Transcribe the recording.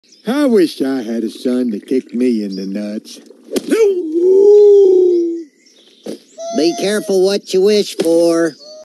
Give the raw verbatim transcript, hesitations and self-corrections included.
I wish I had a son to kick me in the nuts. Be careful what you wish for.